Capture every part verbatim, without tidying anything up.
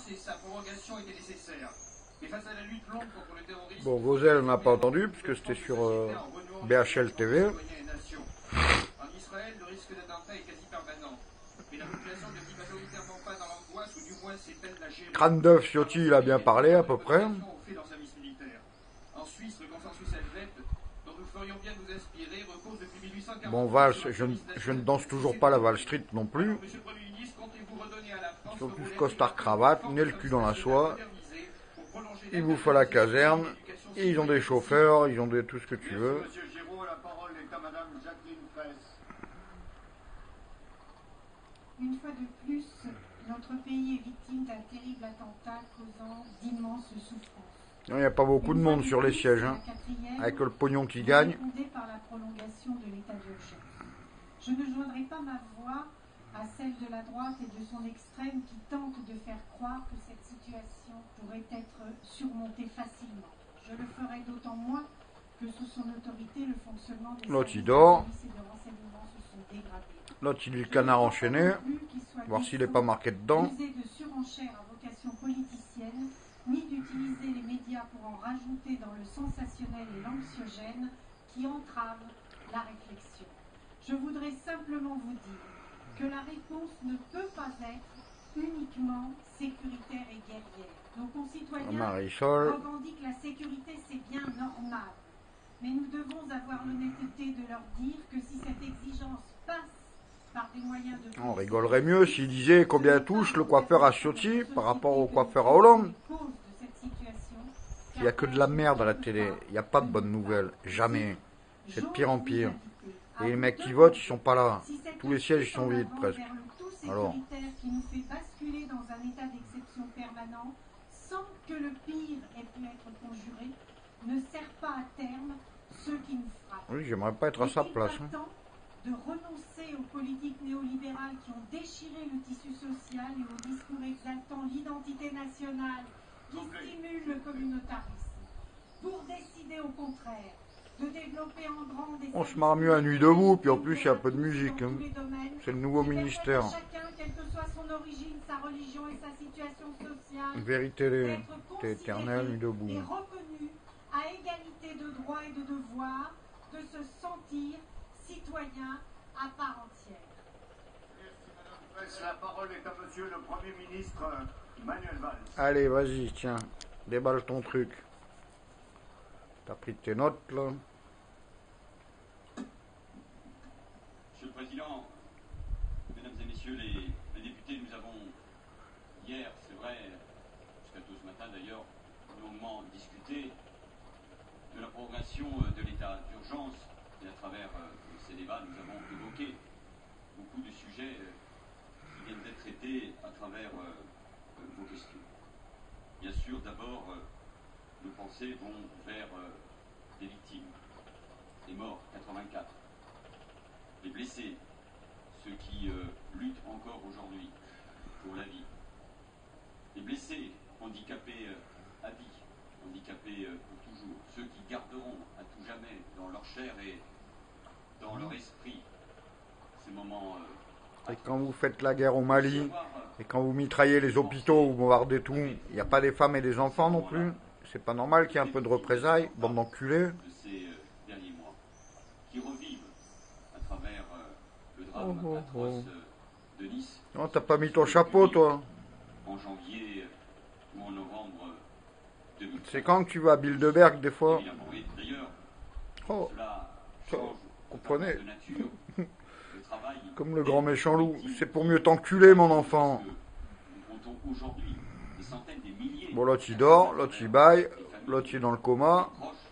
Bon, Vauzel, on n'a pas entendu, puisque c'était sur euh, B H L T V. Crâne d'œuf, Ciotti, il a bien parlé, à peu près. Bon, Valls, je, je ne danse toujours pas la Wall Street non plus. Ils sont tous costard cravate, nez le cul dans la soie. Ils bouffent à la caserne. Ils ont des chauffeurs, ils ont des, tout ce que tu veux. Une fois de plus, notre pays est victime d'un terrible attentat causant d'immenses souffrances. Il n'y a pas beaucoup de monde sur les sièges, hein, avec le pognon qui gagne. Par la prolongation de l'état d'urgence. Je ne joindrai pas ma voix à celle de la droite et de son extrême qui tente de faire croire que cette situation pourrait être surmontée facilement. Je le ferai d'autant moins que sous son autorité, le fonctionnement des L'autre, il services dort. de renseignement se sont dégradés. L'autre, il est le canard enchaîné, voir s'il n'est pas marqué dedans. D'user de surenchères à vocation politicienne, ni d'utiliser les médias pour en rajouter dans le sensationnel et l'anxiogène qui entravent la réflexion. Je voudrais simplement vous dire que la réponse ne peut pas être uniquement sécuritaire et guerrière. Nos concitoyens Marisol. revendiquent la sécurité, c'est bien normal. Mais nous devons avoir l'honnêteté de leur dire que si cette exigence passe par des moyens de... On rigolerait mieux s'il disait combien touche le coiffeur à Ciotti par rapport au coiffeur à Hollande. Il n'y a que de la merde à la télé. Il n'y a pas de bonnes nouvelles. Jamais. C'est de pire en pire. Et les mecs qui votent, ils sont pas là. Tous les sièges, ils sont vides, presque. Alors. qui nous fait basculer dans un état d'exception permanent, sans que le pire ait pu être conjuré, ne sert pas à terme ceux qui nous frappent. Oui, j'aimerais pas être à sa place. Il est temps de renoncer aux politiques néolibérales qui ont déchiré le tissu social et aux discours exaltant l'identité nationale qui stimulent le communautarisme. Pour décider au contraire de développer en grand des... On se marre mieux à nuit debout, puis en plus il y a un peu de musique. Hein. C'est le nouveau ministère. Chacun, quelle que soit son origine, sa religion et sa situation sociale, Vérité éternelle, nuit debout. et reconnu à égalité de droits et de devoirs, de se sentir citoyen à part entière. Merci, Madame. La parole est à Monsieur le Premier ministre Manuel Valls. Allez, vas-y, tiens, déballe ton truc. T'as pris tes notes, là. Monsieur le Président, Mesdames et Messieurs les, les députés, nous avons hier, c'est vrai, jusqu'à tôt ce matin d'ailleurs, longuement discuté de la prolongation de l'état d'urgence et à travers ces débats, nous avons évoqué beaucoup de sujets qui viennent d'être traités à travers vos questions. Bien sûr, d'abord, nos pensées vont vers euh, des victimes, les morts, quatre-vingt-quatre, les blessés, ceux qui euh, luttent encore aujourd'hui pour la vie, les blessés, handicapés euh, à vie, handicapés euh, pour toujours, ceux qui garderont à tout jamais dans leur chair et dans leur esprit ces moments... Euh, et quand vous faites la guerre au Mali, et quand vous mitraillez les hôpitaux, vous bombardez tout, il n'y a pas des femmes et des enfants non plus? C'est pas normal qu'il y ait un peu de représailles, bande d'enculés. De ces derniers mois, qui revivent à travers le drame oh, oh, atroce oh. de Nice. Non, t'as pas mis ton chapeau, toi. En janvier ou en novembre deux mille. C'est quand que tu vas à Bilderberg, des fois? D'ailleurs, oh, cela ça, change comprenez. de nature. Le travail comme le grand méchant loup. C'est pour mieux t'enculer, mon enfant. Nous comptons aujourd'hui des centaines, des milliers. Bon, l'autre il dort, l'autre il baille, l'autre il est dans le coma.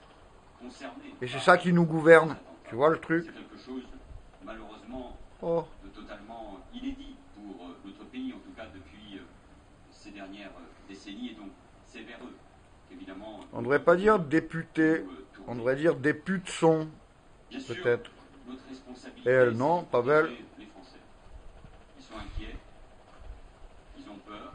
Et c'est ça qui nous gouverne. Tu vois le truc? C'est quelque chose, malheureusement, oh. de totalement inédit pour notre pays, en tout cas depuis ces dernières décennies. Et donc, c'est vers eux qu'évidemment... On ne devrait pas dire député, on devrait dire députés, peut-être. Et elle, non, pas belle. Les Français. Ils sont inquiets, ils ont peur.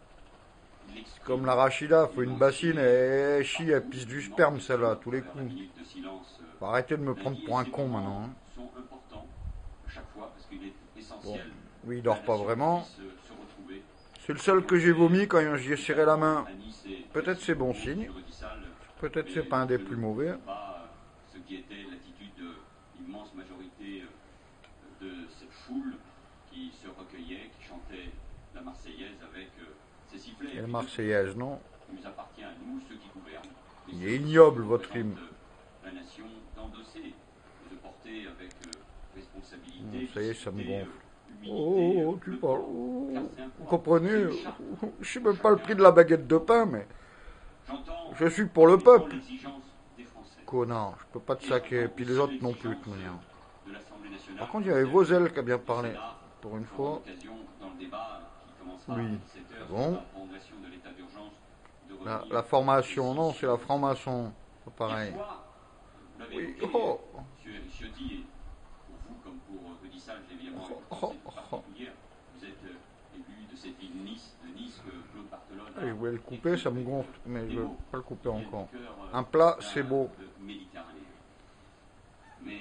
Comme la Rachida, faut une bassine et elle chie, elle pisse du sperme celle-là, tous les coups. Faut arrêter de me prendre pour un con maintenant. Hein. Bon. Oui, il dort pas vraiment. C'est le seul que j'ai vomi quand j'y ai serré la main. Peut-être c'est bon signe. Peut-être c'est pas un des plus mauvais. Ce qui était l'attitude de l'immense majorité de cette foule qui se recueillait, qui chantait la Marseillaise avec ses sifflets. Et la Marseillaise, non? Il nous appartient à nous, ceux qui gouvernent. Il est ignoble votre hymne. La nation d'endosser, de porter avec responsabilité. Ça y est, ça me gonfle. Oh, tu parles. Oh, vous comprenez? Je sais même pas le prix de la baguette de pain, mais je suis pour le peuple. Connard, je peux pas te saquer. Puis les autres non plus, de toute manière. Par contre, il y avait Vosel qui a bien parlé. Pour une fois. Oui. Bon. La, la formation, non, c'est la franc-maçon. C'est pareil. Oui. Oh. Oh, oh. Je voulais le couper, ça me gonfle, mais je ne veux pas le couper encore. Un plat, c'est beau. Mais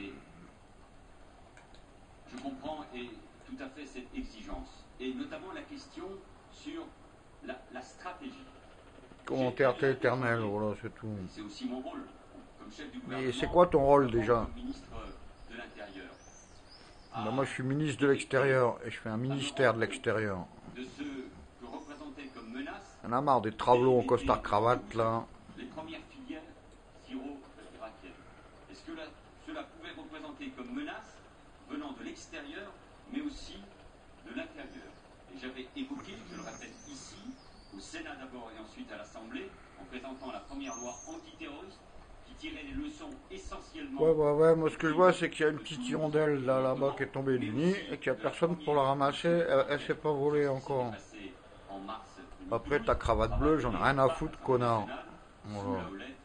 je comprends et tout à fait cette exigence, et notamment la question sur la, la stratégie. Commentaire éternel, voilà, c'est tout. C'est aussi mon rôle, comme chef du gouvernement. Mais c'est quoi ton rôle déjà? Ministre de l'Intérieur. Ben moi je suis ministre de l'Extérieur et je fais un ministère de l'Extérieur. De ce que représentait comme menace. On a marre des travelots en costard cravate là. Les premières filières syro-irakiennes. Est-ce que la, cela pouvait représenter comme menace venant de l'extérieur, mais aussi de l'intérieur? Et j'avais évoqué, je le répète ici, au Sénat d'abord et ensuite à l'Assemblée, en présentant la première loi antiterroriste, qui tirait les leçons essentiellement... Ouais, ouais, ouais, moi ce que je vois c'est qu'il y a une petite hirondelle là, là-bas qui est tombée du nid et qu'il n'y a personne pour la ramasser, elle, elle s'est pas volée encore. Après ta cravate bleue, j'en ai rien à foutre, connard. Voilà.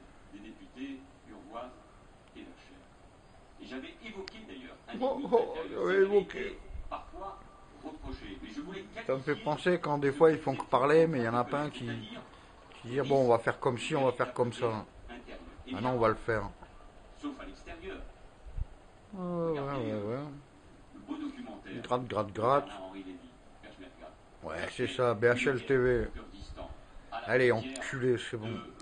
Et j'avais évoqué d'ailleurs un Oh, oh, j'avais évoqué. Parfois reproché, mais je voulais ça me fait penser quand des fois ils font que parler, mais il y en a pas un qui, qui dit bon on va faire comme ci, on va faire comme ça. Maintenant on va le faire. Sauf à l'extérieur. Ouais, ouais, ouais, ouais. Le beau documentaire. Gratte, gratte, gratte. Ouais, c'est ça, B H L T V. Allez, enculé, c'est bon.